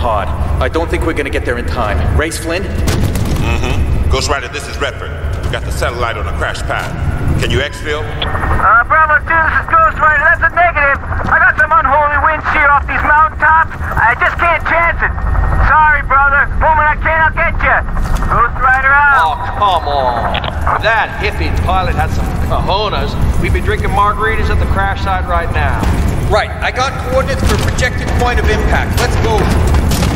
hard. I don't think we're gonna get there in time. Race Flynn? Ghost Rider, this is Redford. We got the satellite on a crash pad. Can you exfil? Bravo 2, this is Ghost Rider. That's a negative. I got some unholy wind shear off these mountaintops. I just can't chance it. Sorry, brother. Moment I can, I'll get you. Ghost Rider out. Oh, come on. If that hippie pilot had some cojones, we'd be drinking margaritas at the crash site right now. Right, I got coordinates for projected point of impact. Let's go.